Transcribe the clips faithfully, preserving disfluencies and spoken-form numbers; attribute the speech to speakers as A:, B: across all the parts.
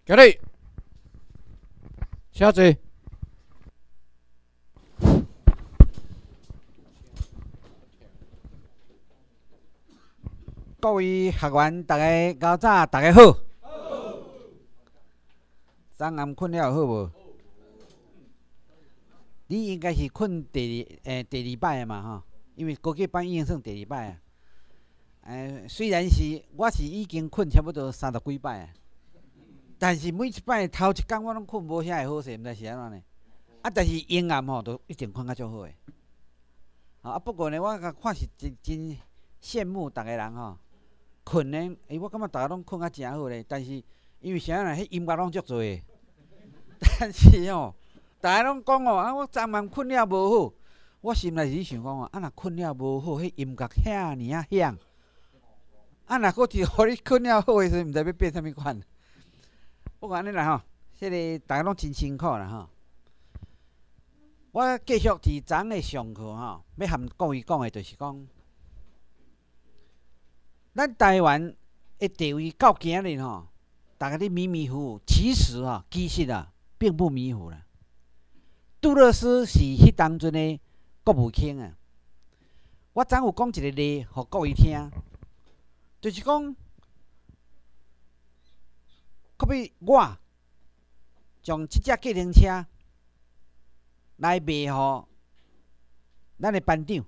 A: 今日请坐。各位学员，大家早早，大家好。昨暗困了好无？你应该是困第二诶、欸、第二摆嘛吼，因为高级班已经算第二摆啊。诶、欸，虽然是我是已经困差不多三十几摆啊，但是每一摆头一工我拢困无啥会好势，毋知是安怎呢？啊，但是阴暗吼，都一定困较足好诶。啊，不过呢，我甲看是真真羡慕逐个人吼，困呢，诶、欸，我感觉逐个拢困较诚好咧。但是因为啥呢？迄音乐拢足多诶，但是吼，逐个拢讲哦，啊，我昨晚困了无好。我心内是想讲哦，啊，若困了无好，迄音乐遐尔啊响，啊，若搁是互你困了好诶时，毋知要变啥物款。不过安尼啦吼，即、个逐个拢真辛苦啦吼。我继续伫昨昏诶上课吼，要含各位讲诶，就是讲，咱台湾诶地位到今日吼，逐个咧迷迷糊糊，其实啊，其实啊，并不迷糊啦。杜勒斯是迄当阵诶国务卿啊。我昨有讲一个例，互各位听，就是讲，可比我将即只计程车来卖互咱的班长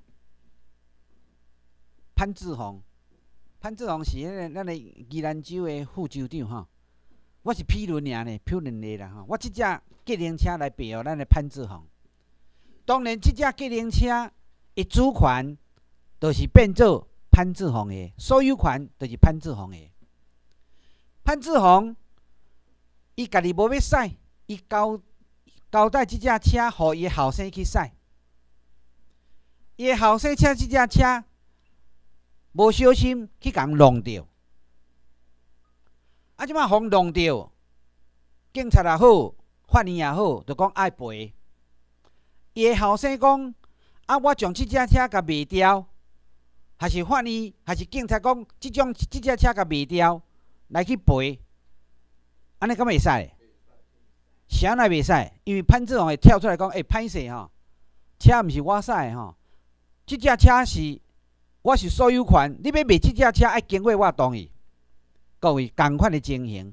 A: 潘志宏。潘志宏是迄个咱的宜兰州的副州长吼。我是批论尔呢，批论例啦吼。我即只计程车来卖互咱的潘志宏。当然，即只计程车的主权就是变做潘志宏的，所有权就是潘志宏的。潘志宏伊家己无要驶，伊交交代即只车互伊的后生去驶。伊的后生车即只车无小心去共弄着，啊！即摆互弄着，警察也好，法院也好，就讲爱赔。伊的后生讲：啊，我将即只车甲卖掉，还是法院，还是警察讲即种即只车甲卖掉来去赔，安尼敢会使？啥来袂使？因为潘志宏会跳出来讲：诶、欸，歹势吼，车毋是我驶的吼，即只车是我是所有权，你要卖即只车爱经过我同意。各位同款的情形，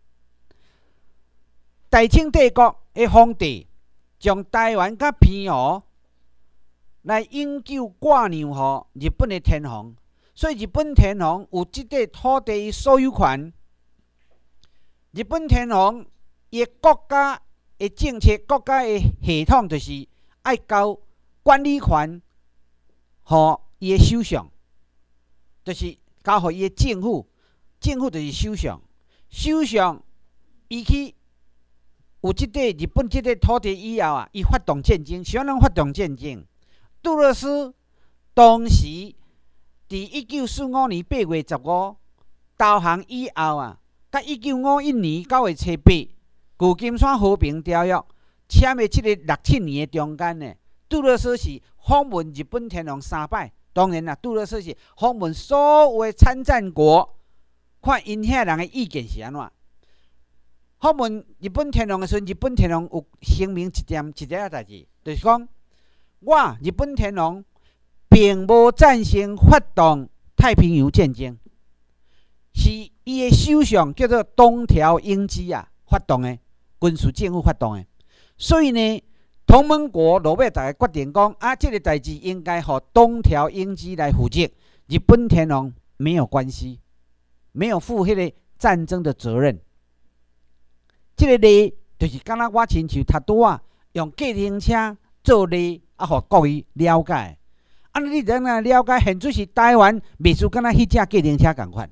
A: 大清帝国的皇帝将台湾甲澎湖来永久挂让予日本的天皇，所以日本天皇有即块土地的所有权。日本天皇伊的国家的政策、国家的系统，就是爱交管理权予伊的首相，就是交予伊的政府。政府就是首相，首相伊去有即块日本即块土地以后啊，伊发动战争，是安怎发动战争？杜勒斯当时伫一九四五年八月十五投降以后啊，甲一九五一年九月初八旧金山和平条约签的即个六七年的中间呢，杜勒斯是访问日本天皇三摆。当然啦，杜勒斯是访问所有的参战国。看因遐人的意见是安怎？访问日本天皇的时阵，日本天皇有声明一点一点仔代志，就是讲，我日本天皇并无赞成发动太平洋战争，是伊的首相叫做东条英机啊发动的，军事政府发动的。所以呢，同盟国落尾大家决定讲，啊，这个代志应该由东条英机来负责，日本天皇没有关系。没有负迄个战争的责任，这个例就是敢若我亲像读拄啊，用计程车做例啊，互各位了解。啊，你怎样了解？现在是台湾袂输敢若迄只计程车共款。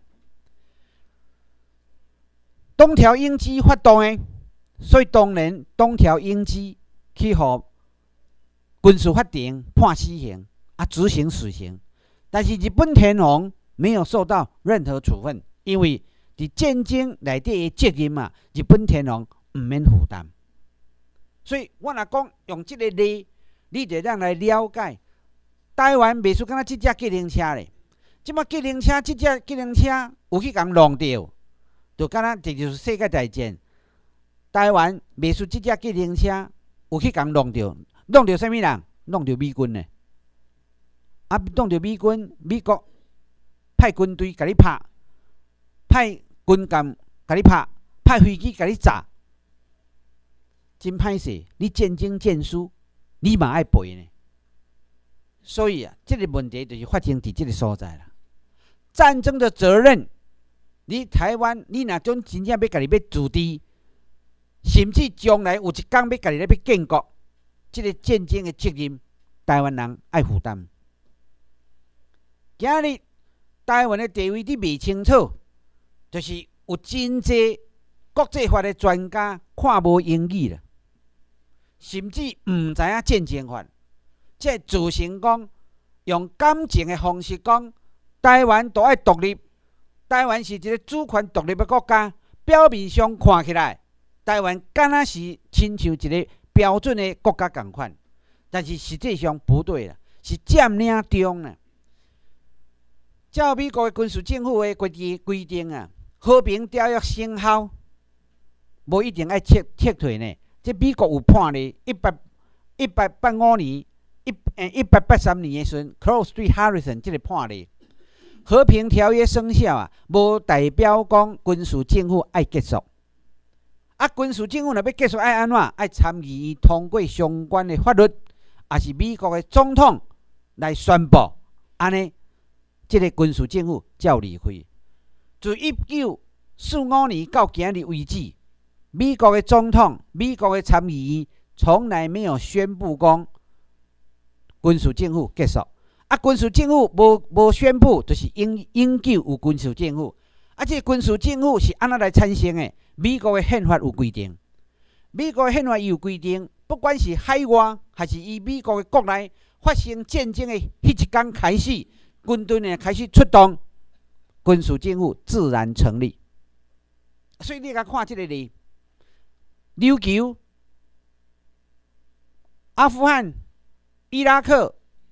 A: 东条英机发动的，所以当然东条英机去互军事法庭判死刑啊，执行死刑。但是日本天皇没有受到任何处分，因为伫战争内底的责任嘛，日本天皇毋免负担。所以我若讲用即个例，你就让来了解，台湾袂输敢若即只计程车咧。即摆计程车，即只计程车有去共弄着，就敢若这就是世界大战台湾卖出即只机能车，有去共弄着，弄着啥物人？弄着美军呢？啊，弄着美军，美国派军队甲你拍，派军舰甲你拍，派飞机甲你炸，真歹势！你战争战输，你嘛爱赔呢。所以啊，这个问题就是发生伫这个所在啦。战争的责任，你台湾，你若种真正要家己要自治，甚至将来有一天要家己要建国，这个战争的责任，台湾人爱负担。今日台湾的地位你未清楚，就是有真济国际法的专家看无英语啦，甚至唔知影战争法，即自成讲用感情的方式讲，台湾都爱独立，台湾是一个主权独立的国家。表面上看起来，台湾敢若是亲像一个标准的国家同款，但是实际上不对啦，是占领中啦。照美国的军事政府的规定规定啊，和平条约生效，无一定爱撤撤退呢。即美国有判例，一八一八八五年、一诶一八八三年的时阵 ，Close to Harrison 即个判例，和平条约生效啊，无代表讲军事政府爱结束。啊，军事政府若要结束，爱安怎？爱参议院通过相关的法律，也是美国的总统来宣布，安尼。这个军事政府才有离开。自一九四五年到今日为止，美国的总统、美国的参议院从来没有宣布讲军事政府结束。啊，军事政府无无宣布，就是永永久有军事政府。啊，这个军事政府是安怎来产生的？美国的宪法有规定。美国的宪法有规定，不管是海外还是以美国的国内发生战争的迄一天开始。军队呢开始出动，军事政府自然成立。所以你甲看这个例，琉球、阿富汗、伊拉克，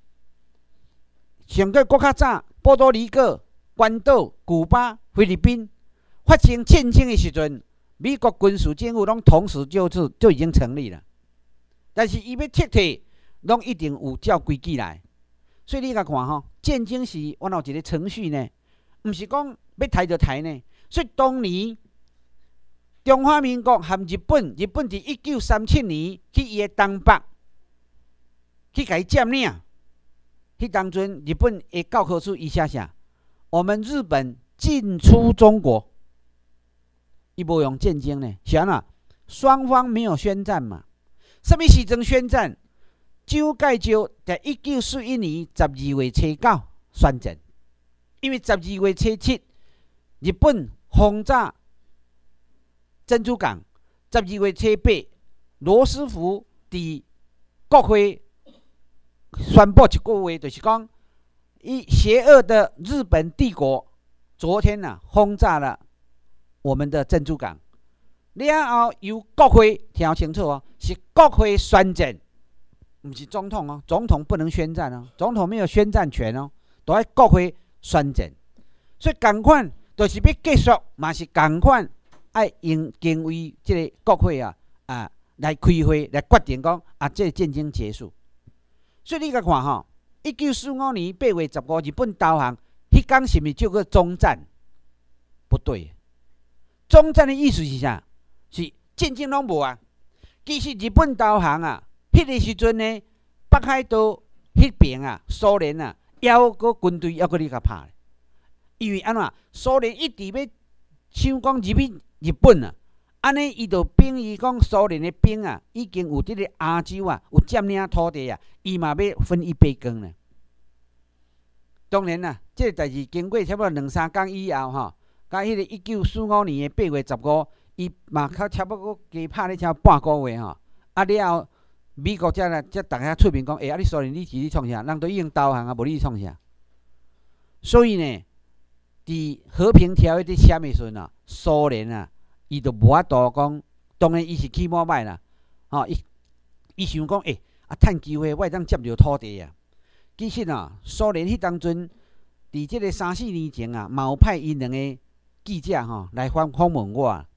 A: 上个国较早，波多黎各、关岛、古巴、菲律宾发生战争的时阵，美国军事政府拢同时就是就已经成立了。但是伊要撤退，拢一定有照规矩来。所以你甲看吼，战争是原有一个程序呢，毋是讲要抬就抬呢。所以当年中华民国和日本，日本伫一九三七年去伊的东北去甲伊占领，迄当阵日本的教科书伊写啥？我们日本进出中国，伊无用战争呢，是安怎？双方没有宣战嘛。什么时阵宣战？蒋介石在一九四一年十二月初九宣战，因为十二月初七，日本轰炸珍珠港；十二月初八，罗斯福伫国会宣布一句话，就是讲，一邪恶的日本帝国昨天呐、啊、轰炸了我们的珍珠港。然后由国会听清楚哦，是国会宣战。不是总统哦，总统不能宣战哦，总统没有宣战权哦，都在国会宣战。所以同款就是要结束，嘛是同款，爱用经为这个国会啊啊来开会来决定讲啊，这个战争结束。所以你甲看吼，一九四五年八月十五日本投降，迄天是毋是叫做终战？不对，终战的意思是啥？是战争拢无啊。其实日本投降啊。迄个时阵呢，北海道迄边啊，苏联啊，要个军队要个你甲拍，因为安怎？苏联一直要想讲入去日本啊，安尼伊就等于讲苏联的兵啊，已经有这个亚洲啊，有占领土地啊，伊嘛要分一杯羹呢。当然啦，这个代志经过差不多两三天以后吼，甲迄个一九四五年的八月十五，伊嘛较差不多加拍咧差半个月吼，啊了后。美国才来，才大家出面讲，哎、欸，啊，你苏联你是你创啥？人都已经投降啊，无你创啥？所以呢，伫和平条约伫签的时阵啊，苏联啊，伊就无法度讲，当然伊是起码歹啦，吼、哦，伊伊想讲，哎、欸，啊，趁机会我会当接着土地啊。其实啊，苏联迄当阵，伫即个三四年前啊，嘛有派因两个记者吼、哦、来访访问我，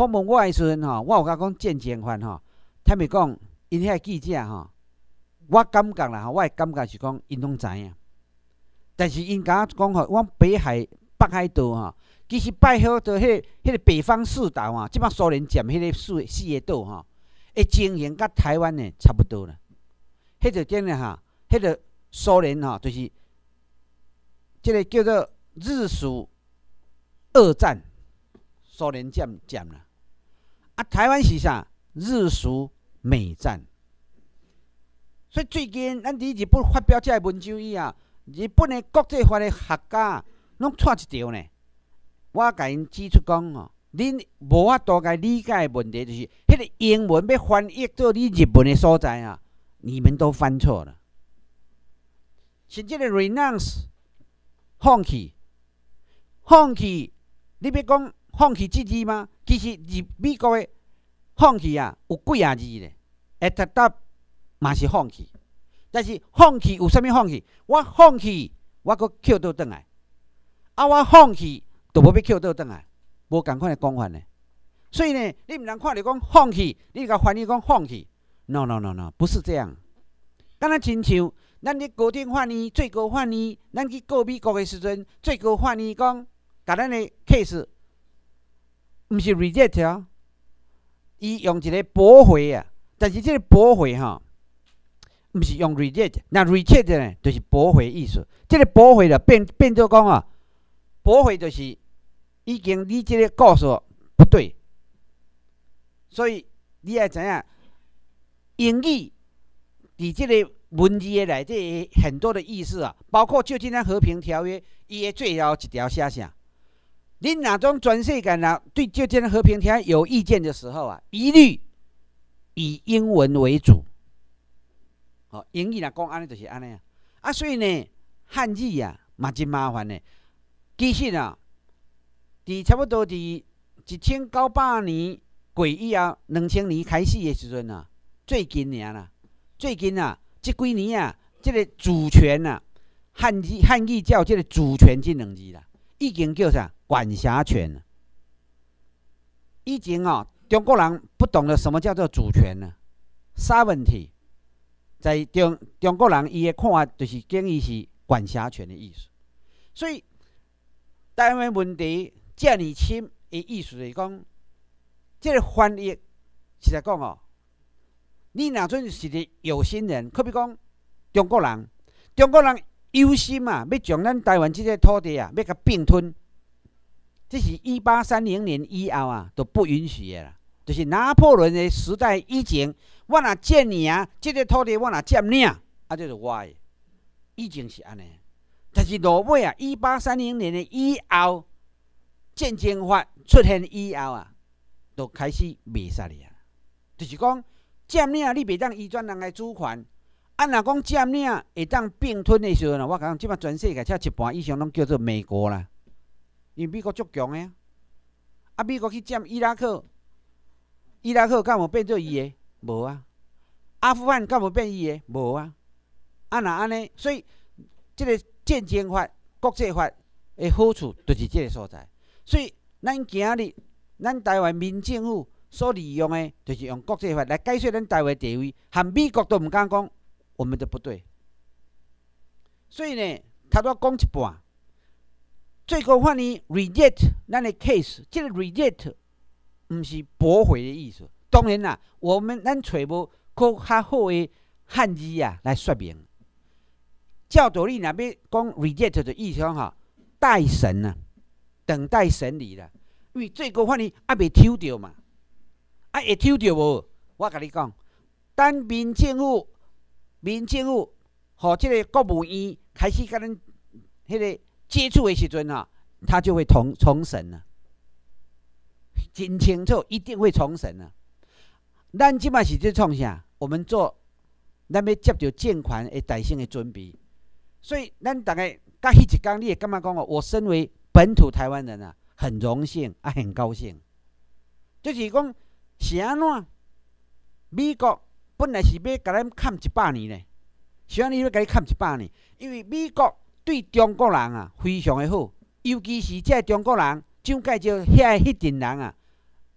A: 访问我诶时阵吼，我有甲讲战争犯吼，他们讲因遐记者吼，我感觉啦，我诶感觉是讲因拢知影，但是因甲我讲吼，我北海北海道吼，其实北海道迄、迄、迄个北方四岛啊，即摆苏联占迄个四四个岛吼，诶情形甲台湾诶差不多啦。迄就点咧哈，迄个苏联吼，就是即个叫做日苏二战，苏联占占啦。啊，台湾是啥？日苏美战。所以最近咱伫日本发表这个文章以后，日本的国际法的学家拢错一条呢。我甲因指出讲吼，恁无法度甲理解的问题，就是迄个英文要翻译到你日文的所在啊，你们都翻错了。像这个 renounce 放弃，放弃，你要讲放弃这字吗？其实日美国的放弃啊，有几啊字咧，会达到嘛是放弃，但是放弃有啥物放弃？我放弃，我搁捡倒转来，啊，我放弃，就无要捡倒转来，无共款的讲法呢。所以呢，你毋通看着讲放弃，你甲翻译讲放弃 ，no no no no， 不是这样。敢若亲像咱咧高等法院、最高法院，咱去告美国的时阵，最高法院讲，甲咱的 case， 毋是 reject 哦，伊用一个驳回啊，但是这个驳回吼。毋是用 reject， 那 reject 呢，就是驳回意思。这个驳回了变变做讲啊，驳回就是已经你这个告诉不对，所以你要知影，英语伫这个文字的内底很多的意思啊，包括旧金山和平条约，伊的最后一条写啥？恁哪种全世界啊对旧金山和平条约有意见的时候啊，一律以英文为主。哦，英语若讲安尼就是安尼啊，啊，所以呢，汉语啊嘛真麻烦呢。其实啊，伫差不多伫一千九百年过以后，两千年开始的时阵啊，最近尔啦，最近啊，这几年啊，这个主权啊，汉语汉语叫这个主权这两字啦，已经叫啥管辖权了。以前哦，中国人不懂得什么叫做主权呢 ，sovereignty。在中中国人伊的看法就是等于是管辖权的意思，所以台湾问题遮尔深的意思是讲，这个翻译实在讲哦，你若准是个有心人，可比讲中国人，中国人有心啊，要将咱台湾这个土地啊，要甲并吞，这是一八三零年以后啊，都不允许的啦。就是拿破仑的时代以前，我若占你啊，这个土地我若占领，啊，这就是我的，以前是安尼。但是落尾啊，一八三零年的以后，战争法出现以后啊，就开始袂使了。就是讲占领你袂当移转人来主权，啊，若讲占领会当并吞的时候呢，我讲即摆全世界才一半以上拢叫做美国啦，因为美国足强的啊，啊，美国去占伊拉克。伊拉克敢有变做伊的？无啊。阿富汗敢有变伊的？无啊。啊，若安尼，所以这个战争法、国际法的好处就是这个所在。所以咱今日咱台湾民政府所利用的，就是用国际法来解释咱台湾地位，和美国都唔敢讲我们的不对。所以呢，他都讲一半。最高法院 reject 咱的 case， 这个 reject。毋是驳回的意思，当然啦，我们咱找无更较好的汉字啊来说明。照道理若要讲 reject 的意思讲吼，待审啊，等待审理啦。因为最高法院还未抽到嘛，啊会抽到无？我甲你讲，等民政府、民政府和这个国务院开始甲咱迄个接触的时阵啊，他就会重重审了。真清楚，一定会重审啊！咱即摆是在创啥？我们做咱要接到建款的代性的准备，所以咱大概甲迄一天，你会感觉讲哦，我身为本土台湾人啊，很荣幸啊，很高兴。就是讲是安怎？美国本来是要甲咱砍一百年咧，是安尼要甲你砍一百年，因为美国对中国人啊非常的好，尤其是这中国人。蒋介石遐迄群人啊，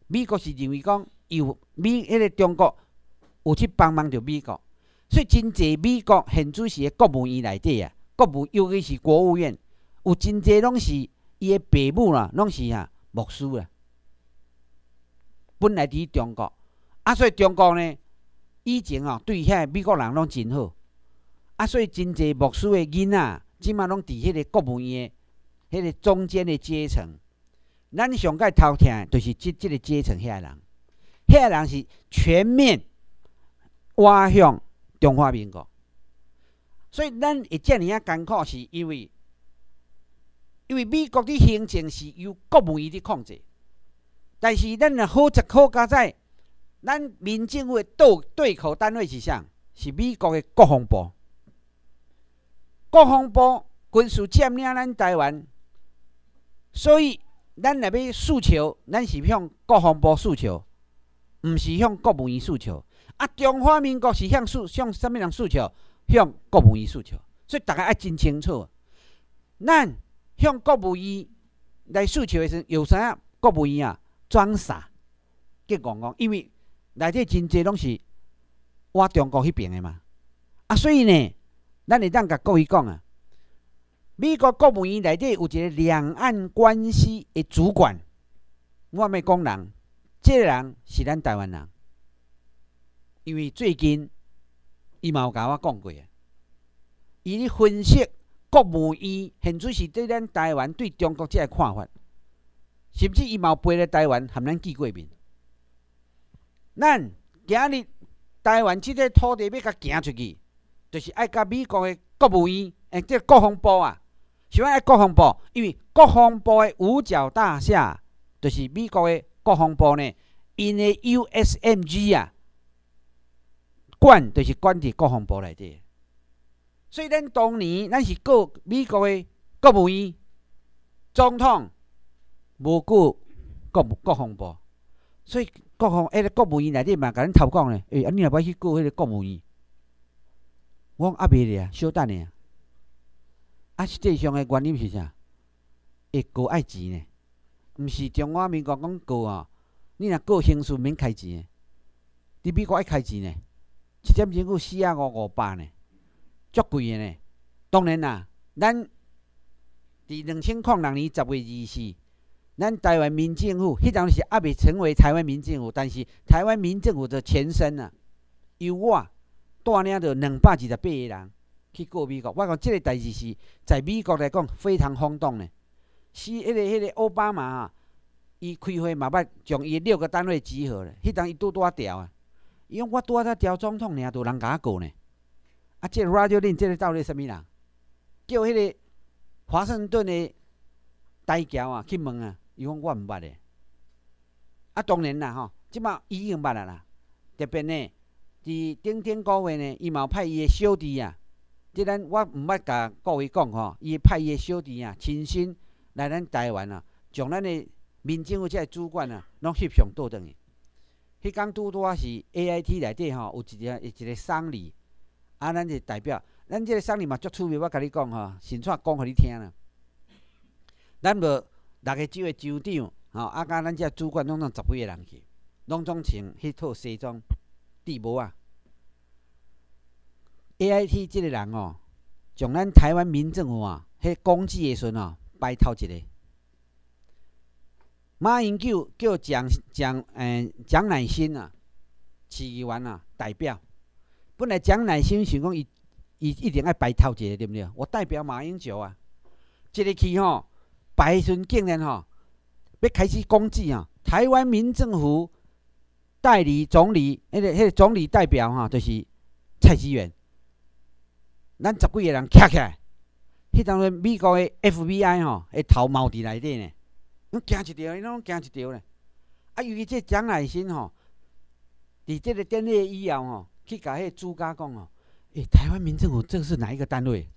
A: 美国是认为讲有美迄个中国有去帮忙着美国，所以真济美国现主时的国务院内底啊，国务尤其是国务院，有真济拢是伊的爸母啦，拢是啊牧师啦，本来伫中国，啊，所以中国呢，以前哦对遐美国人拢真好，啊，所以真济牧师的囡仔，即马拢伫迄个国务院的迄个中间的阶层。咱上界头听的，就是即即个阶层遐人，遐人是全面挖向中华民国，所以咱会遮尔啊艰苦，是因为因为美国的行政是由国务院伫控制，但是咱若好食好佳在，咱民政府的对对口单位是啥？是美国的国防部，国防部军事占领咱台湾，所以。咱若要诉求，咱是向国防部诉求，毋是向国务院诉求。啊，中华民国是向诉向什么人诉求？向国务院诉求。所以大家爱真清楚。咱向国务院来诉求的时候，有啥？国务院啊，装傻，结讲讲，因为内底真济拢是我中国迄边的嘛。啊，所以呢，咱会当甲各位讲啊。美国国务院内底有一个两岸关系的主管，我咪讲人，这个人是咱台湾人，因为最近伊嘛有甲我讲过啊，伊咧分析国务院现在是对咱台湾对中国这个看法，甚至伊嘛有飞来台湾和咱见过面。咱今日台湾这个土地要甲行出去，就是爱甲美国的国务院，诶，即国防部啊。喜欢爱国防部，因为国防部的五角大厦，就是美国的国防部呢，因的 U S M G 啊，管就是管伫国防部内底。所以咱当年咱是告美国的国务院、总统，无顾国国防部，所以国防迄个国务院内底嘛，甲咱头讲咧，诶、欸，啊，你若要去告迄个国务院，我讲啊袂咧啊，小等咧啊。啊，实际上的原因是啥？会告爱钱呢？毋是中华民国讲告啊，你若告刑事免开钱的，伫美国爱开钱呢，一点钟有四啊五五百呢，足贵的呢。当然啦，咱伫两千零六年十月二四，咱台湾民政府迄阵是还未成为台湾民政府，但是台湾民政府的前身啊，由我带领着两百二十八个人。去告美国，我讲这个代志是在美国来讲非常轰动的。是迄个迄个奥巴马啊，伊开会嘛捌将伊六个单位集合咧，迄阵伊拄拄啊调啊，伊讲我拄啊才调总统尔，就人甲我告呢。啊，这 Radio 令这个到底什么人？叫迄个华盛顿的代表啊去问啊，伊讲我毋捌咧。啊，当然啦吼，即马伊已经捌啦啦。特别呢，伫顶顶个月呢，伊嘛有派伊的小弟啊。即咱我毋捌甲各位讲吼，伊派伊的小弟啊，亲身来咱台湾啊，将咱的民政府这个主管啊，拢翕相倒转去。迄工拄拄啊是 A I T 内底吼，有一个一个丧礼，啊，咱就代表，咱这个丧礼嘛足趣味，我甲你讲吼，现在讲互你听啦。咱无六个州的州长吼，啊，甲咱这主管拢总十几个人去，拢总穿迄套西装、制帽啊。A I T 这个人哦，将咱台湾民政府啊，迄公祭的时阵哦，摆头一个。马英九叫蒋蒋诶蒋乃馨啊，市议员啊代表。本来蒋乃馨想讲伊伊一定爱摆头一个，对不对？我代表马英九啊，这个去吼摆时阵竟然吼要开始公祭啊，台湾民政府代理总理，迄、那个迄、那个总理代表哈、啊，就是蔡基元。咱十几个人徛起来，迄当阵美国的 F B I 吼，迄头毛伫内底呢，拢惊一条，伊拢惊一条呢。啊，尤其这蒋乃馨吼，伫这个典礼以后吼，去甲迄主家讲吼，诶、欸，台湾民政府这是哪一个单位？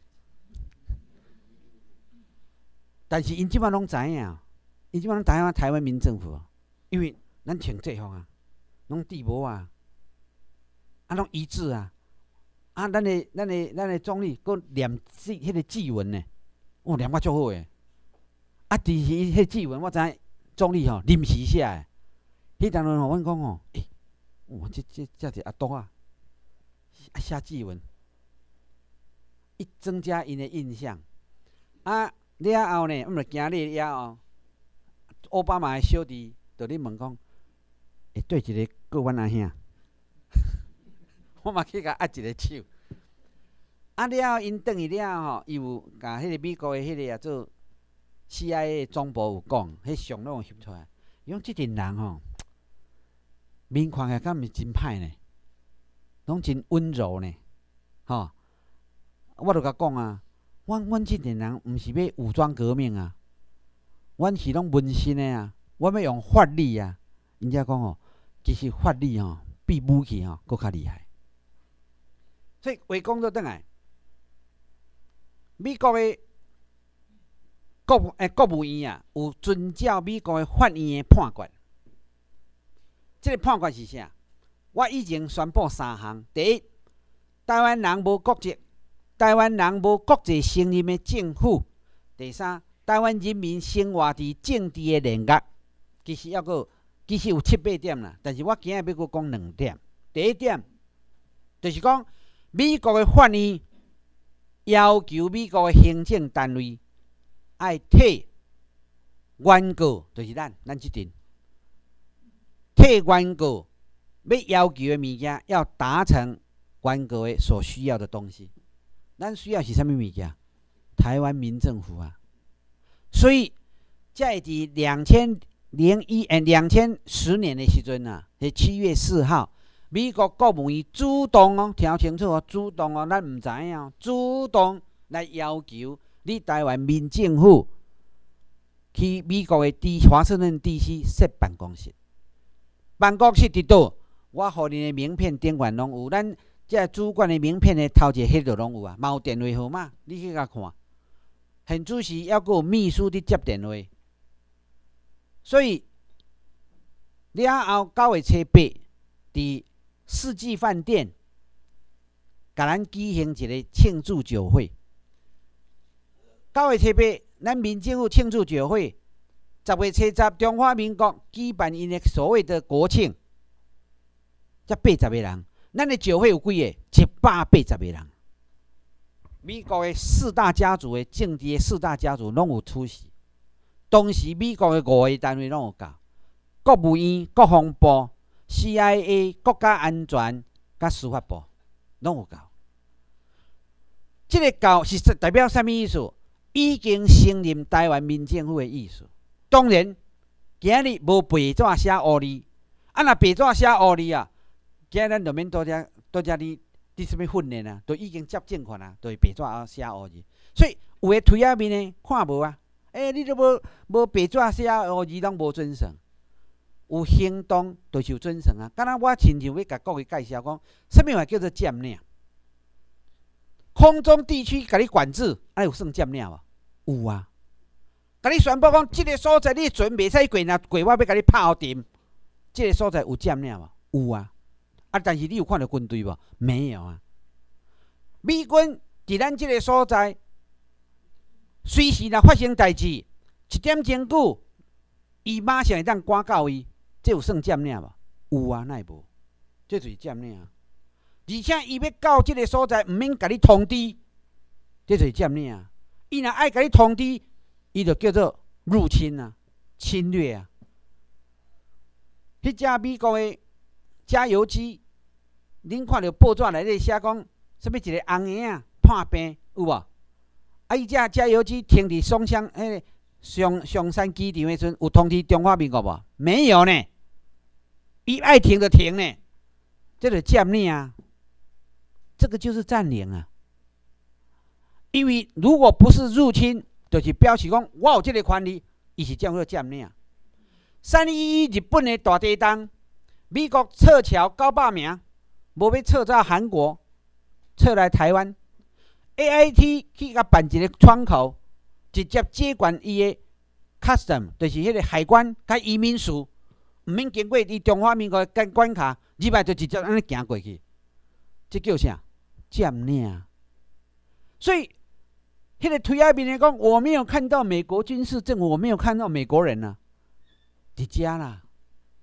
A: 但是因即摆拢知影，因即摆拢台湾台湾民政府，因为咱穿制服啊，拢制帽啊，啊，拢一致啊。啊，咱的、咱的、咱的总理，佮念字，迄个字文呢，哦，念我足好诶。啊，伫迄迄字文，我知总理吼临时写诶， 迄当中吼，阮讲吼，诶、欸，哇，这这这是阿多啊，啊写祭文，一增加因的印象。啊，了后呢，我们今日了后，奥巴马的小弟就咧问讲，会对一个过阮阿兄，我嘛去甲握一个手。啊了后，因转去了吼，伊有甲迄个美国的迄个啊做 C I A 总部有讲，迄上拢有翕出来，伊讲即阵人吼，面看起来敢毋是真歹呢，拢真温柔呢，吼。我著甲讲啊，阮阮即阵人毋是要武装革命啊，阮是拢温馨的啊，阮要用法律啊。因遮讲吼，其实法律吼比武器吼搁较厉害。所以话讲倒转来，美国的国诶国务院啊，有遵照美国的法院的判决。这个判决是啥？我已经宣布三项：第一，台湾人无国籍，台湾人无国际承认的政府；第三，台湾人民生活伫政治的炼狱。其实要个，其实有七八点啦，但是我今日要阁讲两点。第一点，就是讲美国的法院要求美国的行政单位爱替原告，就是咱咱即阵替原告要要求的物件，要达成原告的所需要的东西。咱需要是啥物物件？台湾民政府啊，所以在伫两千零一诶两千十年的时阵啊，是七月四号，美国国务院主动哦，听清楚哦，主动哦，咱唔知影哦，主动来要求你台湾民政府去美国的 D 华盛顿 D C 设办公室。办公室伫倒？我互你的名片顶悬拢有，咱这主管的名片的头一迄度拢有啊，嘛有电话号码，你去甲看。很主席还阁有秘书伫接电话，所以了后九月初八，伫世纪饭店，甲咱举行一个庆祝酒会。九月初八，咱民政府庆祝酒会。十月初十，中华民国举办因的所谓的国庆，才八十个人。咱的酒会有几个？一百八十个人。美国的四大家族的政治的四大家族拢有出席。当时美国的五个单位拢有到，国务院、国防部、C I A、国家安全、甲司法部拢有到。这个到是代表什么意思？已经承认台湾民政府的意思。当然，今日无白纸写乌字，啊，若白纸写乌字啊，今日咱就免多遮多遮你你什么训练啊，都已经接政权啊，就是白纸写乌字。所以有诶推下面呢，看无啊，诶、欸，你都无无白纸写乌字，拢无遵守。有行动就是有遵守啊。敢若我亲像要甲各位介绍讲，什么话叫做占领？空中地区甲你管制，啊，有算占领无？有啊。甲你宣布讲，即、这个所在你船袂使过，若过我要甲你拍定。即、这个所在有占领无？有啊。啊，但是你有看到军队无？没有啊。美军伫咱即个所在，随时若发生代志，一点钟久，伊马上会当赶到伊，这有算占领无？有啊，哪会无？这就是占领啊。而且伊要到即个所在，毋免甲你通知，这就是占领啊。伊若爱甲你通知，伊就叫做入侵啊，侵略啊。迄只美国的加油机，恁看到报纸内底写讲，什么一个红鞋啊破病有无？啊，伊只加油机停伫松山迄个上上山机场的时阵，有通知中华民国无？没有呢。伊爱停就停呢，这就占领啊。这个就是占领啊。因为如果不是入侵，就是表示讲，我有这个权利，伊是叫做占领。三一一日本的大地震，美国撤侨九百名，无要撤到韩国，撤来台湾。A I T 去甲办一个窗口，直接接管伊的 custom， 就是迄个海关甲移民署，毋免经过伊中华民国的关卡，入来就直接安尼行过去。这叫啥？占领。所以。迄个推下面的讲，我没有看到美国军事政府，我没有看到美国人啊，伫遮啦。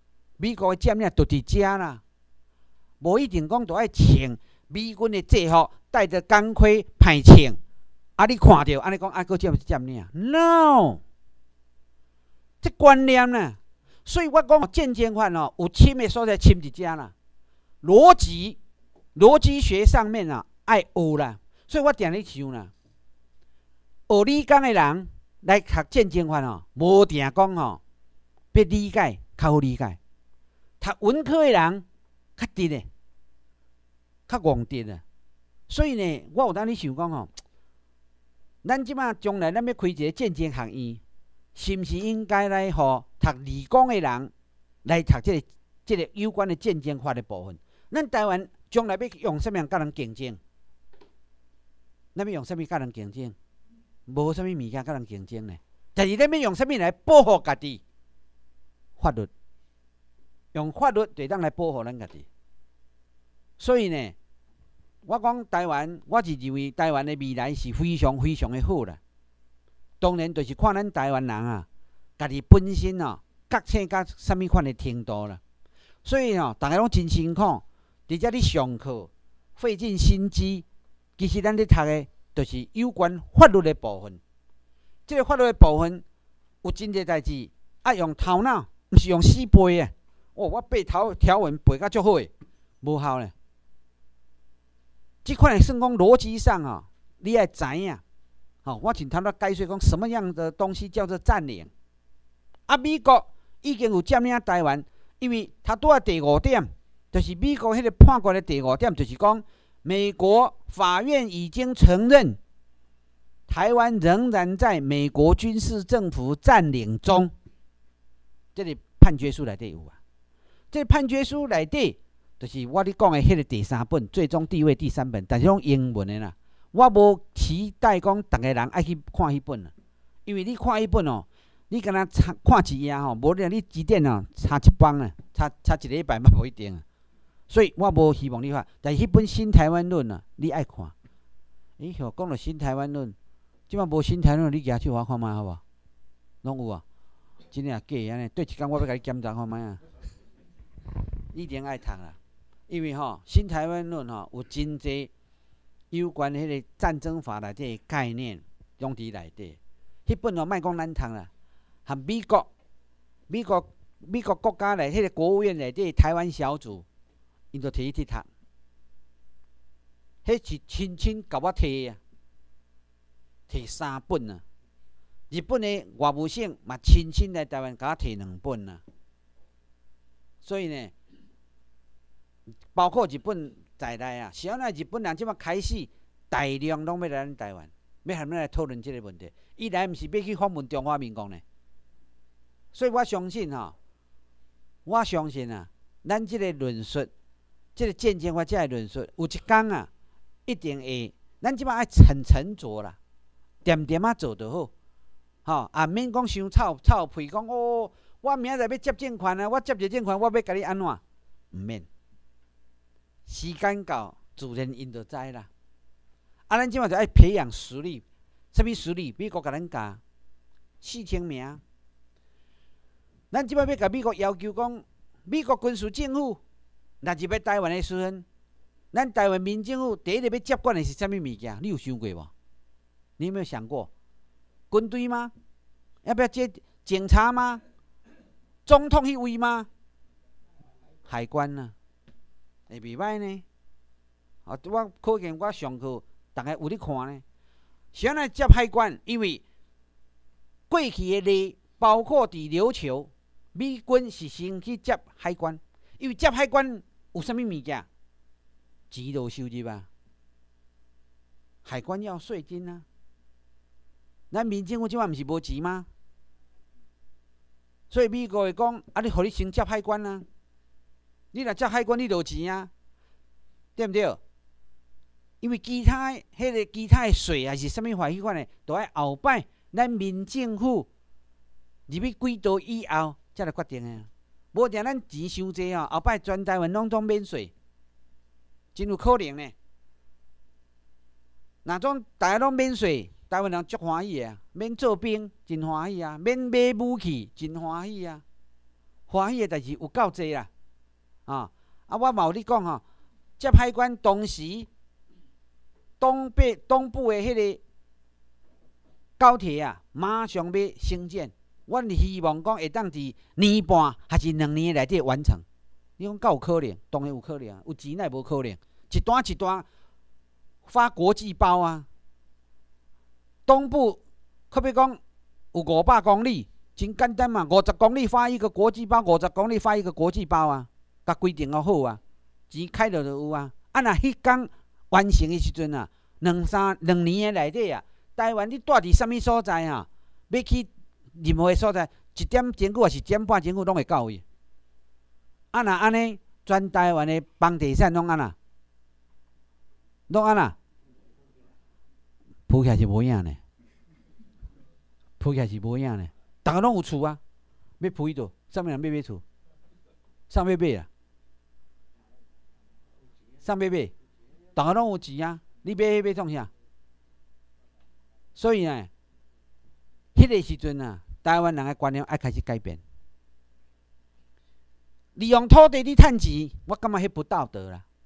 A: 美国的占领就伫遮啦，无一定讲都爱穿美军的制服，带着钢盔派枪。啊，你看到安尼讲，啊，搁占占领 ？No， 这观念呢？所以我讲渐渐法哦，有深的所在，深伫遮啦。逻辑、逻辑学上面啊，爱学啦。所以我定咧想啦，学理工的人来读渐渐法哦，无定讲吼，要理解较好理解。读文科的人较直的，较戇直啊。所以呢，我有当咧想讲吼，咱即马将来咱要开一个渐渐学院，是毋是应该来互读理工的人来读即、这个、这个有关的渐渐法的部分？咱台湾将来要用什么样甲人竞争？咱要用什么甲人竞争？无什么物件甲人竞争呢？但是咱要用什么来保护家己？法律，用法律就当来保护咱家己。所以呢，我讲台湾，我是认为台湾的未来是非常非常的好啦。当然，就是看咱台湾人啊，家己本身哦，觉醒到什么款的程度啦。所以哦，大家拢真辛苦，伫遮咧上课，费尽心机。其实咱咧读的，就是有关法律的部分。这个法律的部分，有真侪代志爱用头脑，毋是用死背的。哦，我背条条文背甲足好诶，无效咧。即款算讲逻辑上哦，你爱知影。哦，我请他们解说讲什么样的东西叫做占领。啊，美国已经有占领台湾，因为他拄啊第五点，就是美国迄个判决的第五点，就是讲美国法院已经承认台湾仍然在美国军事政府占领中。这个判决书内底有啊，这个判决书内底就是我咧讲的迄个第三本《最终地位》第三本，但是用英文的啦。我无期待讲逐个人爱去看迄本啦，因为你看迄本哦，你敢若看一页吼，无咧你几点哦，差一帮啊，差差一礼拜嘛无一定啊。所以我无希望你看，但是迄本《新台湾论》啊，你爱看。咦，吼，讲到《新台湾论》，即摆无《新台湾论》，你举手我看卖好无？拢有啊，真诶假安尼？对一工我要甲你检查看卖啊。一定爱读啦，因为吼，《新台湾论》吼有真济有关迄个战争法内底概念，拢伫内底。迄本哦，莫讲咱读啦，含美国、美国、美国国家内迄个国务院内底台湾小组，因就摕去读。迄是亲亲甲我摕啊，摕三本啊。日本的外务省嘛，亲亲来台湾甲我摕两本啊。所以呢，包括日本在内啊，是安那日本人即马开始大量拢要来咱台湾，要和咱来讨论即个问题。伊来毋是要去访问中华民国呢？所以我相信吼、哦，我相信啊，咱即个论述，即、这个渐渐法即个论述，有一天啊，一定会，咱即马爱很沉着啦，点点啊做就好，吼、哦，啊免讲伤臭臭屁，讲哦。我明仔载要接政权啊！我接着政权，我要甲你安怎？毋免，时间到，自然因就知啦。啊，咱即马就爱培养实力，什么实力？美国甲咱教四千名，咱即马要甲美国要求讲，美国军事政府若入要台湾的时阵，咱台湾民政府第一个要接管的是啥物物件？你有想过无？你有没有想过？军队吗？要不要接警察吗？总统迄位吗？海关啊，会袂歹呢。啊，我可见我上课，大家有咧看呢。是安怎接海关？因为过去的例，包括伫琉球，美军是先去接海关，因为接海关有啥物物件？钱都收入啊。海关要税金啊。咱民政府即摆毋是无钱吗？所以美国会讲，啊，你互你先接海关啊！你若接海关，你就有钱啊，对毋对？因为其他迄、那个其他的税还是啥物法迄款的，都爱后摆咱民政府入去几道以后才来决定的。无定咱钱伤济哦，后摆全台湾拢总免税，真有可能呢。若种大家拢免税。台湾人足欢喜啊，免做兵真欢喜啊，免买武器真欢喜啊， 欢喜诶代志有够济啦，啊！啊，我嘛有你讲吼，接海关同时，东北东部诶迄个高铁啊，马上要兴建。阮希望讲会当伫年半还是两年内底完成。你讲敢有可能？当然有可能啊，有钱乃无可能。一段一段发国际包啊，东部可别讲有五百公里。真简单嘛，五十公里发一个国际包，五十公里发一个国际包啊，甲规定好啊，钱开了就有啊。啊，若迄天完成的时阵啊，两三两年的内底啊，台湾你住伫什么所在啊？要去任何所在，一点钟还是一点半钟拢会到位。啊，若安尼，全台湾的房地产拢安那，拢安那，铺起来是无影呢，铺起来是无影呢。大家拢有厝啊，要铺迄度，啥物人要买厝？啥要买啊？啥要买？大家拢有钱啊，你买迄买创啥？所以呢，迄个时阵啊，台湾人的观念爱开始改变。利用土地你趁钱，我感觉迄不道德啦。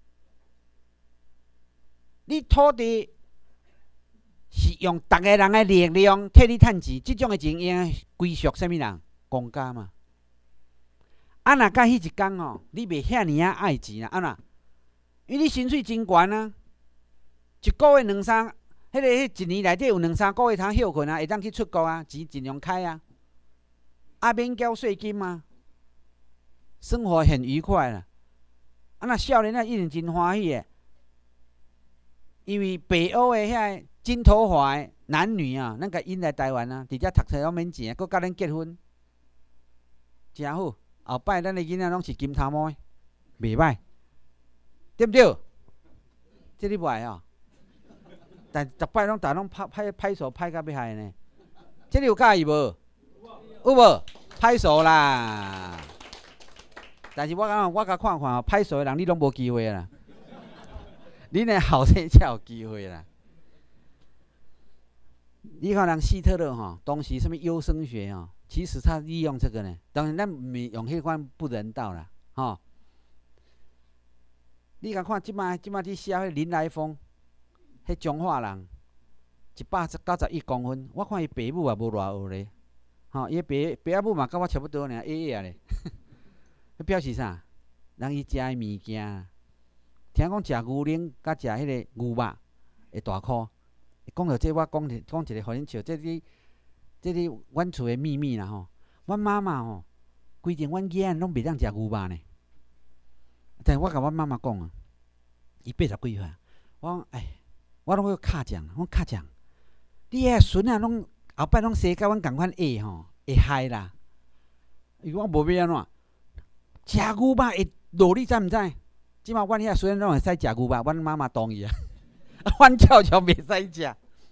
A: 你土地是用逐个人的力量替你趁钱，即种的钱应归属啥物人？公家嘛。啊，若甲迄一天哦，你袂遐尔啊爱钱啊，啊若，因为你薪水真悬啊，一个月两三，迄、那个迄一年内底有两三个月通休困啊，会当去出国啊，钱尽量开啊，啊免缴税金嘛，生活很愉快啦。啊，若少年啊一定真欢喜诶，因为北欧的遐金头发的男女啊，咱甲引来台湾啊，伫遮读册拢免钱，佮甲咱结婚，真好。后摆咱的囡仔拢是金头毛的，袂歹，对不对？这你不爱哦？但逐摆拢逐拢拍拍拍手拍甲要害呢。这你有介意无？有无？拍手啦！但是我讲，我甲看看哦，拍手的人你拢无机会啦。恁的后生才有机会啦。你看人希特勒哈，当时什么优生学啊，其实他利用这个呢。当然，咱唔用迄款不人道啦，吼。你甲看即摆即摆伫写迄林来疯，迄彰化人，一百九十一公分，我看伊爸母也无偌学咧，吼，伊爸爸仔母嘛甲我差不多尔，矮矮咧。迄表示啥？人伊食诶物件，听讲食牛奶甲食迄个牛肉会大箍。讲到这，我讲一讲一个，互恁笑，这哩这哩，阮厝诶秘密啦吼。阮妈妈吼，规定阮囝仔拢袂当食牛肉呢。但是我甲阮妈妈讲啊，伊八十几岁，我讲哎，我拢去敲奖，我敲奖，你遐孙仔拢后摆拢生甲阮共款矮吼，会害啦。伊讲无要安怎，食牛肉会落，你知毋知？即马阮遐孙仔拢会使食牛肉，阮妈妈同意啊。阮照常袂使食。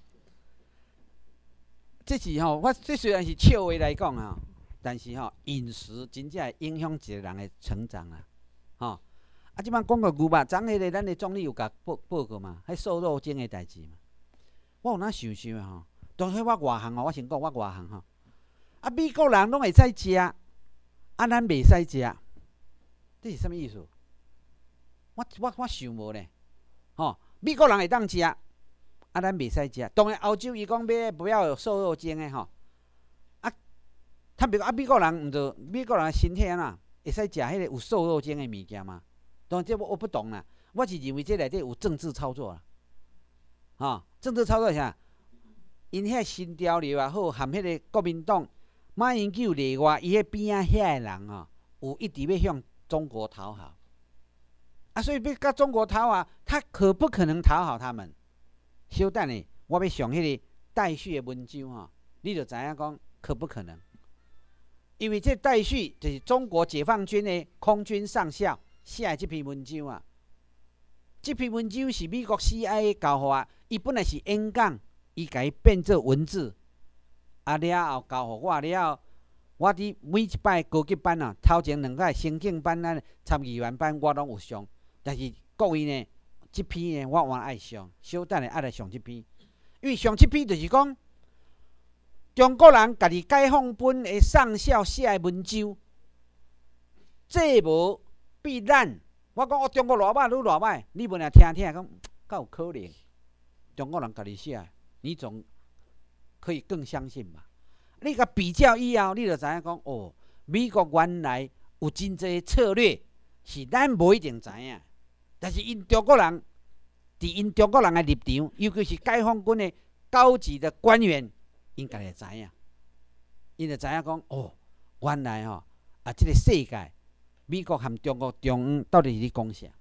A: 这是吼，我这虽然是笑话来讲啊，但是吼饮食真正会影响一个人的成长啊，吼。啊，即摆讲到牛肉，昨迄个咱的总理有甲报报告嘛，迄瘦肉精的代志嘛。我有哪想想吼，当时我外行哦，我先讲我外行吼。啊，美国人拢会使食，啊，咱袂使食，这是什么意思？我我我想无咧，吼。美国人会当食，啊，咱袂使食。当然，欧洲伊讲要不要有瘦肉精的吼，啊，他别啊，美国人毋着，美国人身体安怎会使食迄个有瘦肉精的物件吗？当然，这我我不懂啦。我是认为这内底有政治操作啦，吼，政治操作啥？因遐新条例也好，含迄个国民党马英九例外，伊迄边仔遐个人吼，有一直要向中国讨好。啊，所以要甲中国讨好，他可不可能讨好他们？小等下，我要上迄个戴旭的文章吼，你就知影讲可不可能？因为这戴旭就是中国解放军的空军上校写的这篇文章啊。这篇文章是美国 C I A 教互我，伊本来是演讲，伊甲伊变做文字，啊了后教互我了后，我伫每一摆高级班啊，头前两摆先进班啊、参议员班我拢有上。但是国语呢，这篇呢，我我爱上，小等下爱来上这篇，因为上这篇就是讲，中国人家己解放军的上校写的文章， 这无比咱，我讲我中国偌歹，愈偌歹，你无俩听听讲，敢有可能？中国人家己写，你总可以更相信吧？你甲比较以后，你就知影讲，哦，美国原来有真济策略是咱无一定知影，但是因中国人，伫因中国人的立场，尤其是解放军的高级的官员，因家己知影，因就知影讲，哦，原来吼、哦、啊，即、这个世界，美国和中国中央到底是咧讲啥？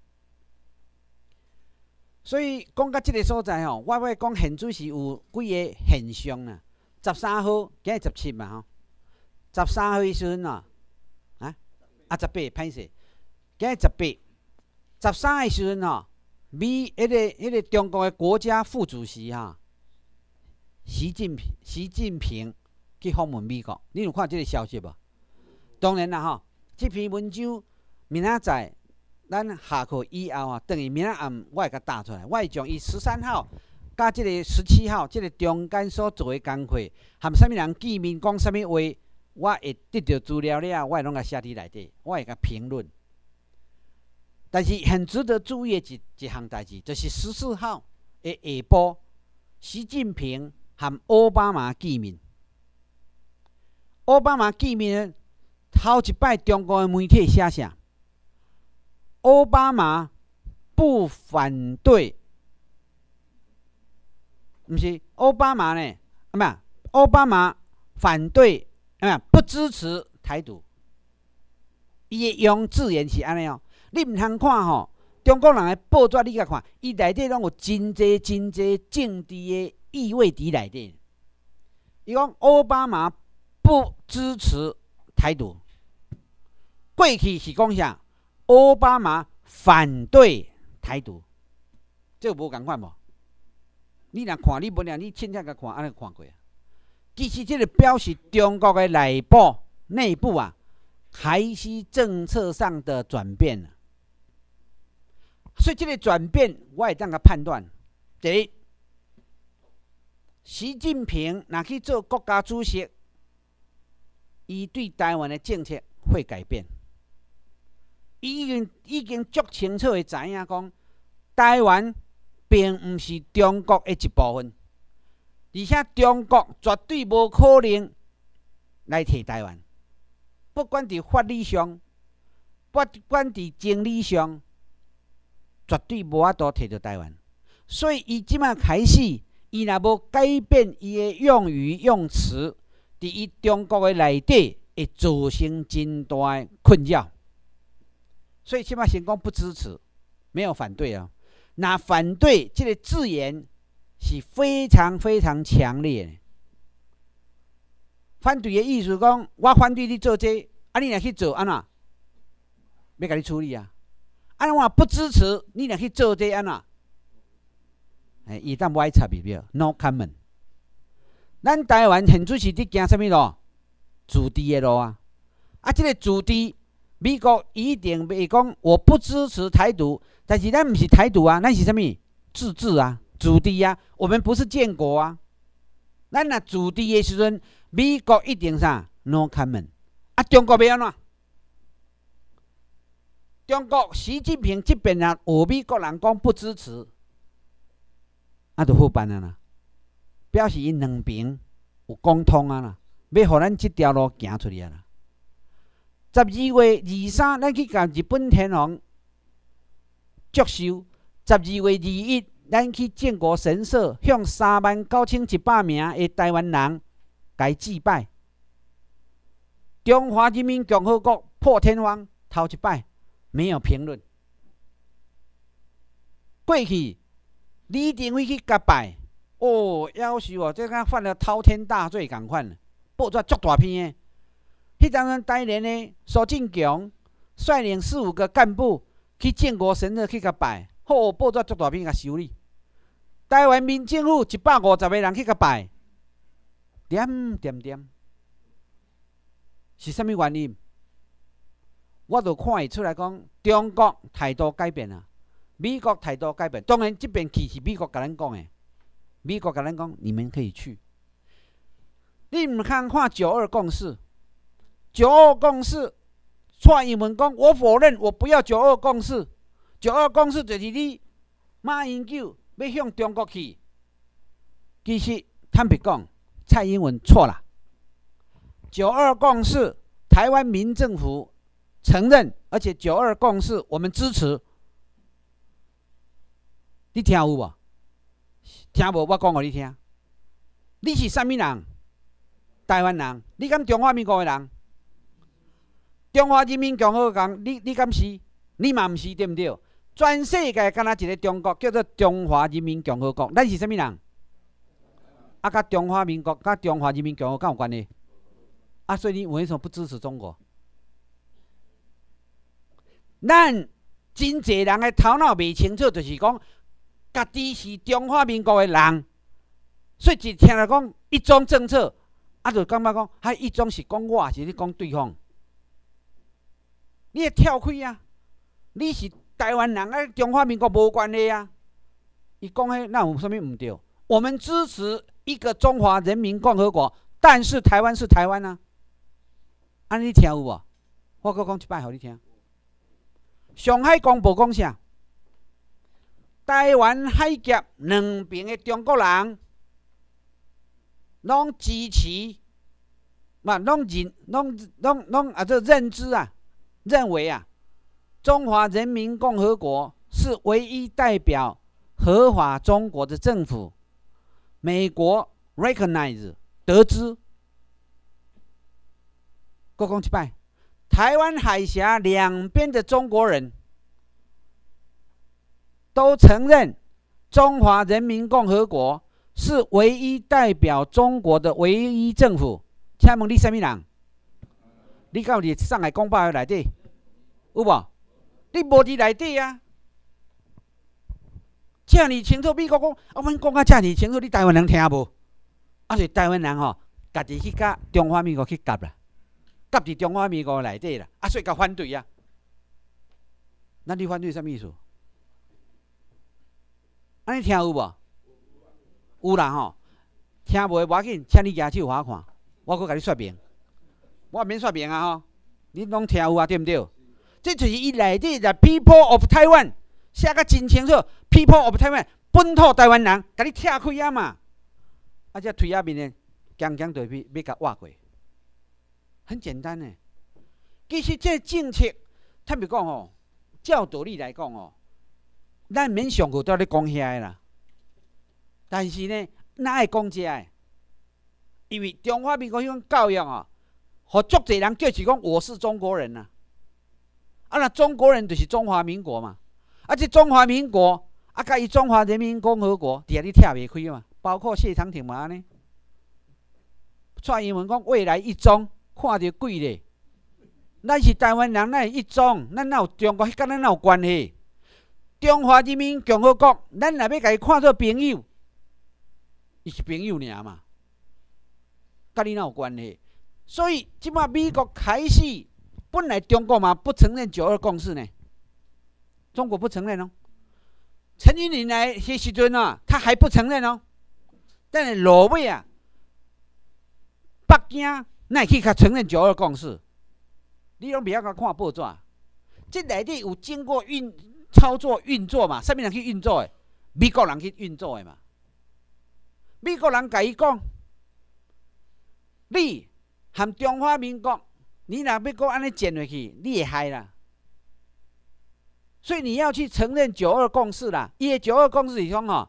A: 所以讲到即个所在吼，我要讲现主是有几个现象啦。十三号，今日十七嘛吼，十三号时阵啊，啊啊十八，歹势，今日十八，十三的时阵吼，美迄、那个迄、那个中国的国家副主席哈，习近平习近平去访问美国，你有看即个消息无？当然啦吼，即篇文章明仔载。咱下课以后啊，等于明仔暗我会甲打出来，我会将伊十三号甲即个十七号即个中间所做的工课，含啥物人见面讲啥物话，我会得到资料了，我会拢甲写伫内底，我会甲评论。但是很值得注意的一一项代志，就是十四号的下晡，习近平和奥巴马见面。奥巴马见面头一摆，中国的媒体写啥？奥巴马不反对，不是奥巴马呢？啊，没有，奥巴马反对，啊，不支持台独。伊的用字眼是安尼哦，你唔通看吼、哦，中国人的报纸你甲看，伊内底拢有真济真济政治的意味伫内底。伊讲奥巴马不支持台独，过去是讲啥？奥巴马反对台独，这无共款无？你若看你本来你凊彩甲看，安尼看过啊？其实这个表示中国的内部内部啊，还是政策上的转变了。所以这个转变，我会当个判断：第一，习近平若去做国家主席，伊对台湾的政策会改变。伊已经已经足清楚的知影讲，台湾并唔是中国的一部分，而且中国绝对无可能来摕台湾，不管伫法理上，不管伫经理上，绝对无法度摕到台湾。所以伊即马开始，伊若无改变伊的用语用词，伫伊中国的内底会造成真大的困扰。所以起码先讲不支持，没有反对啊。那反对这个字眼是非常非常强烈的。反对的意思讲，我反对你做这，啊你若去做安怎？要甲你处理啊。啊我不支持你若去做这安怎？哎，伊当无爱插入了 ，no comment。咱台湾现主是伫行啥物路？自治的路啊。啊，这个自治。美国一定袂讲我不支持台独，但是咱唔是台独啊，咱是啥物？自治啊，自治啊，我们不是建国啊。咱若自治的时阵，美国一定啥 ？No comment。啊，中国要安怎？中国习近平这边啊，有美国人讲不支持，啊，就好办啊啦，表示因两边有沟通啊啦，要互咱这条路行出去啊啦。十二月二三，咱去甲日本天皇祝寿。十二月二一，咱去建国神社，向三万九千一百名的台湾人该祭拜。中华人民共和国破天荒头一摆没有评论。过去李登辉去甲拜，哦，夭寿哦，这敢犯了滔天大罪共款，报纸足大篇的。迄当阵台联的苏进强率领四五个干部去建国神社去甲拜，好报纸足大篇甲修理。台湾民政府一百五十个人去甲拜，点点点，是啥物原因？我就看会出来讲，中国态度改变啊，美国态度改变。当然，这边去是美国甲咱讲的，美国甲咱讲，你们可以去。你唔看看九二共识。九二共识蔡英文讲，我否认，我不要九二共识。九二共识就是你马英九要向中国去。其实坦白讲，蔡英文错了。九二共识，台湾民政府承认，而且九二共识我们支持。你听有无？听无？我讲给你听。你是啥物人？台湾人。你敢中华民国的人？中华人民共和国，你你敢是？你嘛毋是，对毋对？全世界敢若一个中国，叫做中华人民共和国。咱是啥物人？啊，甲中华民国、甲中华人民共和国有关系？啊，所以你为什么不支持中国？咱真侪人的头脑未清楚，就是讲，家己是中华民国的人，所以一听来讲一中政策，啊，就感觉讲，还一中是讲我，是咧讲对方。你会跳开啊！你是台湾人啊，中华民国无关系啊。伊讲迄那有啥物唔对？我们支持一个中华人民共和国，但是台湾是台湾啊。安尼你听有无？我搁讲一摆互你听。上海公报讲啥？台湾海峡两边的中国人，拢支持，嘛，拢认，拢拢拢啊，这认知啊。认为啊，中华人民共和国是唯一代表合法中国的政府。美国 recognize 得知，再讲一摆，台湾海峡两边的中国人都承认中华人民共和国是唯一代表中国的唯一政府。请问你什么人？你敢有伫上海公报内底有无？你无伫内底啊！遮尔清楚，美国讲，啊，阮讲啊遮尔清楚，你台湾人听无？啊，是台湾人吼，家己去甲中华民国去夹啦，夹伫中华民国内底啦，啊，所以甲反对啊。那你反对什么意思？安尼听有无？有啦吼，听无的无要紧，请你举手互我看，我搁甲你说明。我免说明啊吼，你拢听有啊，对毋对？这就是伊内底的 People of Taiwan 写甲真清楚 ，People of Taiwan 本土台湾人，甲你拆开啊嘛，啊，这推下面呢，强强对比要甲挖过，很简单呢。其实这政策，坦白讲吼，照道理来讲吼，咱免上课都咧讲遐个啦。但是呢，哪会讲这个？因为中华民国迄种教育哦。互足侪人叫是讲我是中国人呐、啊，啊那中国人就是中华民国嘛，啊这中华民国啊甲伊中华人民共和国，底下你拆袂开嘛，包括谢长廷嘛安尼。蔡英文讲未来一中，看着贵咧，咱是台湾人，咱是一中，咱哪有中国，迄甲咱哪有关系？中华人民共和国，咱若要甲伊看作朋友，伊是朋友尔嘛，甲你哪有关系？所以，即摆美国开始，本来中国嘛不承认九二共识呢，中国不承认哦。陈云林来迄时阵啊，他还不承认哦。但是落尾啊，北京哪会去甲承认九二共识？你拢袂晓甲看报纸，这内底有经过运操作运作嘛？啥物人去运作的？美国人去运作的嘛？美国人甲伊讲，你。含中华民国，你若要搁安尼建下去，你会害啦。所以你要去承认九二共识啦。伊个九二共识是讲吼，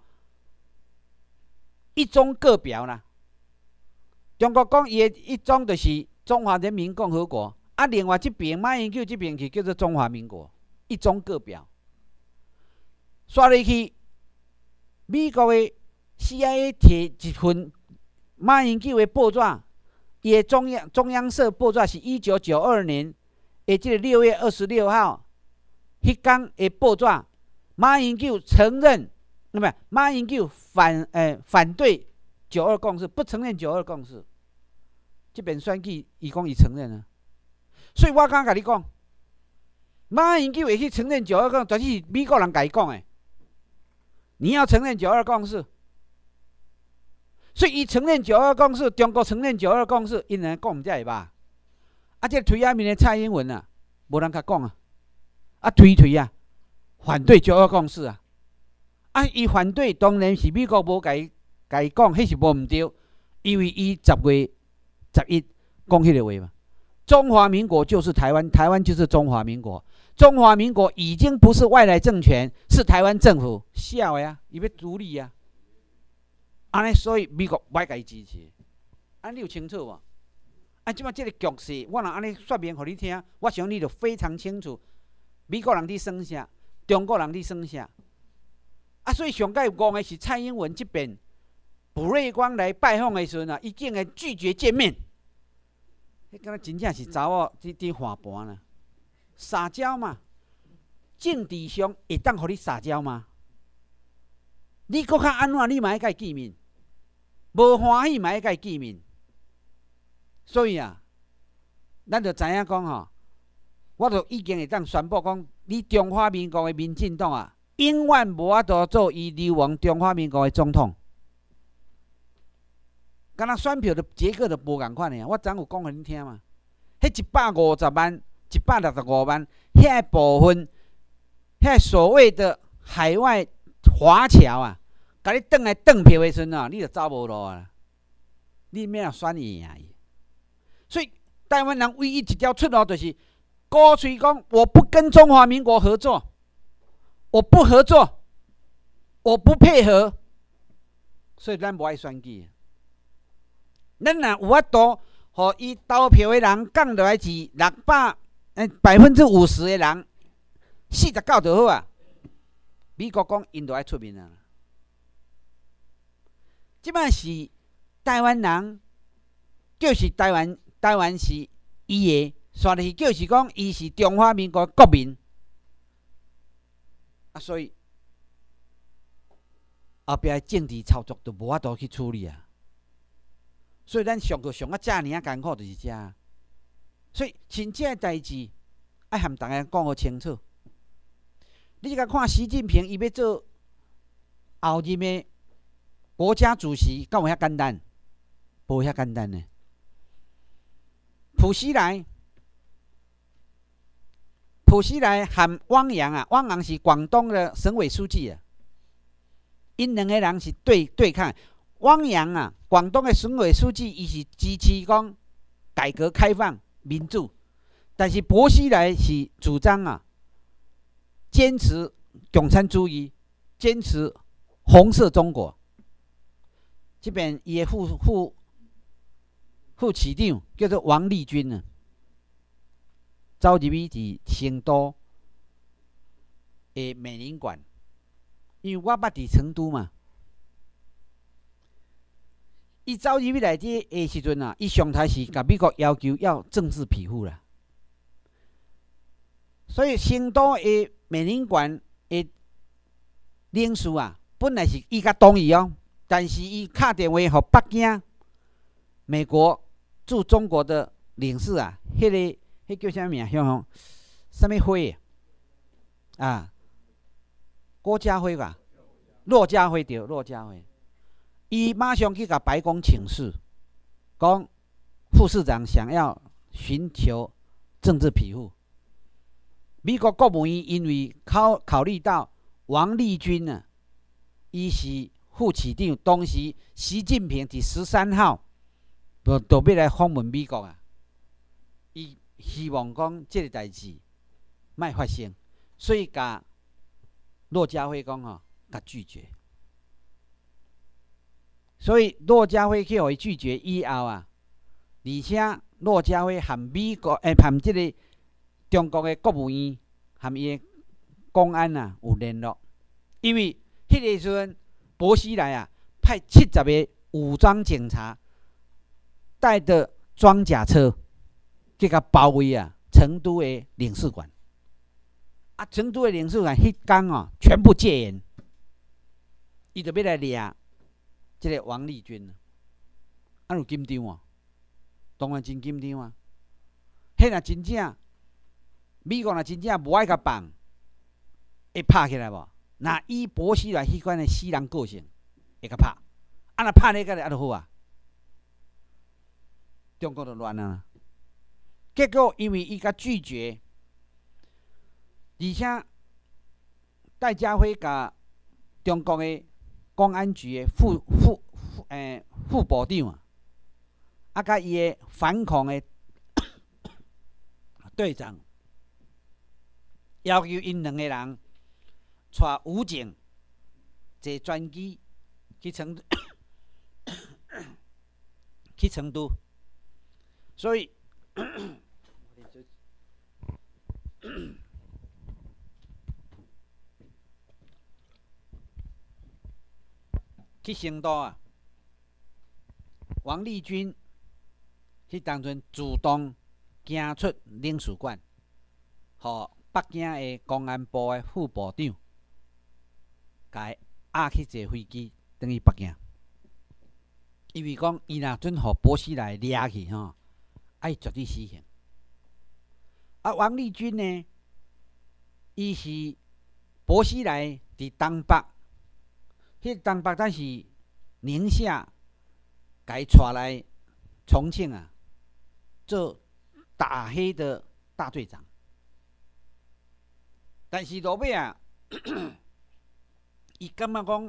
A: 一中各表啦。中国讲伊个一中就是中华人民共和国，啊，另外这边马英九这边是叫做中华民国，一中各表。刷入去，美国的 C I A 摕一份马英九的报纸。伊个中央中央社报纸是一九九二年的这个六月二十六号，迄天的报纸，马英九承认，那么马英九反诶、呃、反对九二共识，不承认九二共识。这边选举伊讲伊承认啊，所以我刚甲你讲，马英九会去承认九二共识，就是美国人甲伊讲诶，你要承认九二共识。所以，伊承认九二共识，中国承认九二共识，因人讲毋才会吧？啊，这推下面的蔡英文啊， 无人甲讲啊，啊推推啊，反对九二共识啊，啊伊反对当然是美国无甲伊甲伊讲，迄是无毋对，因为伊十月十一讲迄个话嘛。中华民国就是台湾，台湾就是中华民国。中华民国已经不是外来政权，是台湾政府。笑的啊，伊要独立啊。安尼，所以美国歹甲伊支持。安你有清楚无？啊，即摆即个局势，我若安尼说明互你听，我想你就非常清楚。美国人伫算啥，中国人伫算啥。啊，所以上届讲的是蔡英文这边，卜瑞光来拜访的时阵啊，伊竟然拒绝见面。迄敢若真正是查某伫伫换盘啦，撒娇嘛，政治上会当互你撒娇吗？你搁较安怎？你嘛爱甲伊见面，无欢喜嘛爱甲伊见面。所以啊，咱就知影讲吼，我就已经会当宣布讲，你中华民国的民进党啊，永远无法度做伊流亡中华民国的总统。敢若选票的结果就无共款的啊！我昨有讲互恁听嘛，迄一百五十万、一百六十五万，遐部分，遐所谓的海外华侨啊，甲你转来转票的时阵啊，你就走无路啊！你免啊选赢伊。所以台湾人唯一一条出路就是鼓吹讲，我不跟中华民国合作，我不合作，我不配合，所以咱无爱选举。咱若有法度，互伊投票的人降落来是六百，诶，百分之五十的人，四十九就好啊。美国讲因就爱出面啊。即摆是台湾人，就是台湾，台湾是伊的，煞是就是讲伊是中华民国国民啊，所以后壁的政治操作就无法度去处理啊。所以咱上课上啊遮尔啊艰苦就是遮，所以真正的代志爱含大家讲好清楚。你甲看习近平伊要做后任的国家主席，敢有遐简单？无遐简单呢。朴熙来，朴熙来含汪洋啊，汪洋是广东的省委书记啊，因两个人是对对抗。汪洋啊，广东的省委书记，伊是支持讲改革开放、民主，但是薄熙来是主张啊，坚持共产主义，坚持红色中国。这边伊的副副副市长叫做王立军啊，走入去伫成都的美领馆，因为我捌伫成都嘛。伊走入去内底的时阵啊，伊上台是甲美国要求要政治庇护啦。所以成都的美领馆的领事啊，本来是伊甲同意哦，但是伊敲电话互北京、美国驻中国的领事啊，迄、那个迄叫啥名？像什么辉啊？郭家辉吧？骆家辉对，骆家辉。伊马上去甲白宫请示，讲副市长想要寻求政治庇护。美国国务院因为考考虑到王立军啊，伊是副市长，当时习近平伫十三号就就要来访问美国啊，伊希望讲这个代志莫发生，所以甲骆家辉讲吼，甲拒绝。所以骆家辉去互伊拒绝以后啊，而且骆家辉含美国诶，含即个中国的国务院含伊的公安啊有联络，因为迄个时阵薄熙来啊派七十个武装警察带着装甲车去甲包围啊成都的领事馆，啊成都的领事馆迄天哦全部戒严，伊就要来抓这个王立军，啊有紧张啊，当然真紧张啊。迄若真正美国若真正无爱甲放，会拍起来无？那以薄熙来迄款的死人个性，会甲拍。啊，若拍你个啊就好啊，中国就乱啊。结果因为伊甲拒绝而且戴家辉甲中国的公安局的副副副诶、欸、副部长啊，啊甲伊的反恐的队长，要求因两个人带武警坐专机去成去成都，所以去成都啊，王立军迄当阵主动行出领事馆，互北京的公安部的副部长，甲伊押去坐飞机，转去北京。因为讲，伊若准互薄熙来掠去吼，啊，伊绝对死刑。啊，王立军呢，伊是薄熙来伫东北，迄、那个、东北但是宁夏，甲伊带来重庆啊，做打黑的大队长。但是落尾啊，伊感觉讲。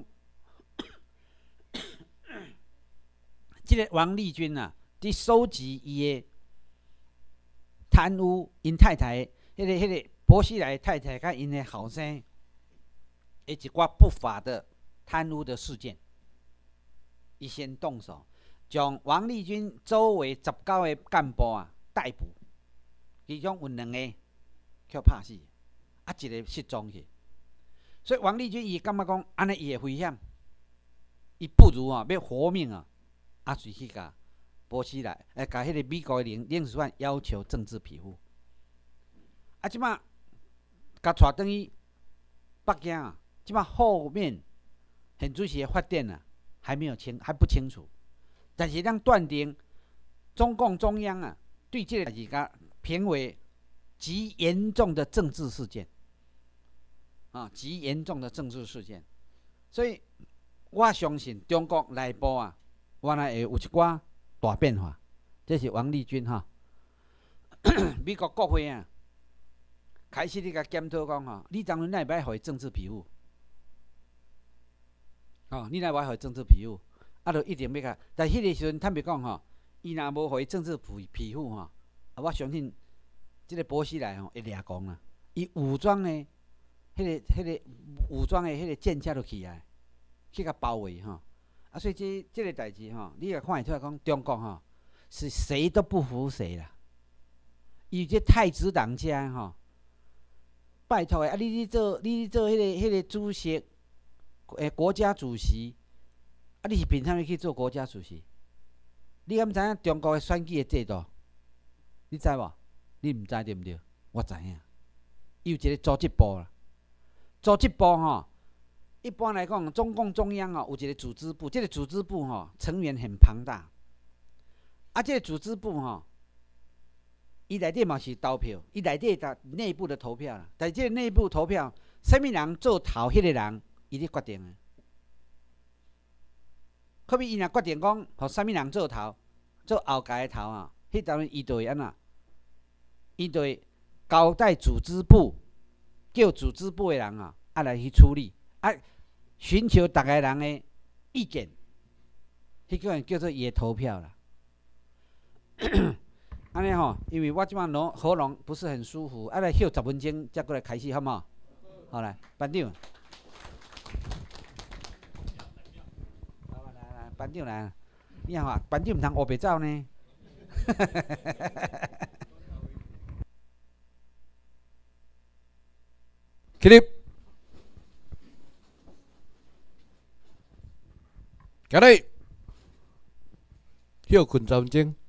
A: 即个王立军啊，伫收集伊的贪污，因太太，迄、那个、迄、那个薄熙来太太，甲因的后生，诶一寡不法的贪污的事件，伊先动手，将王立军周围十九个干部啊逮捕，其中有两个却拍死，啊一个失踪去。所以王立军伊感觉讲，安尼伊会危险，伊不如啊要活命啊。啊，随去甲薄熙来，诶，甲迄个美国的领领事馆要求政治庇护。啊，即马甲带转去北京啊，即马后面很主席的发展啊，还没有清，还不清楚。但是咱断定，中共中央啊，对这个代志甲评为极严重的政治事件，啊，极严重的政治事件。所以，我相信中国内部啊。原来会有一寡大变化，这是王立军哈。美国国会啊，开始咧甲检讨讲吼，你当然哪会互伊政治庇护？哦，你哪会互伊政治庇护？啊，就一定要甲。但迄个时阵，坦白讲吼，伊若无互伊政治庇庇护吼，啊，我相信即个薄熙来吼会掠光啦。伊武装的，迄、那个、迄、那个武装的迄个舰车就起来，去甲包围吼。啊，所以这这个代志吼，你也看会出来讲，中国吼是谁都不服谁啦。伊这太子党家吼，拜托诶，啊，你你做你做迄、那个迄、那个主席，诶，国家主席，啊，你是凭啥物去做国家主席？你敢知影中国诶选举诶制度？你知无？你毋知对毋对？我知影，伊有一个组织部啦，组织部吼。一般来讲，中共中央哦有一个组织部，这个组织部吼成员很庞大。啊，这个组织部吼，伊内底嘛是投票，伊内底的内部的投票啦。但是这个内部投票，什么人做头，迄个人伊咧决定的。可比伊若决定讲，互什么人做头，做后届的头啊，迄当然伊就会安怎？伊就会交代组织部，叫组织部的人啊，啊来去处理。啊，寻求大家人的意见，迄个叫做野投票啦。安尼吼，因为我即摆喉喉咙不是很舒服，啊来休十分钟，再过来开始，好唔好？好来，班长，来来来，班长来，你看啊，班长毋通乌白走呢。起立。起立，休困十分钟。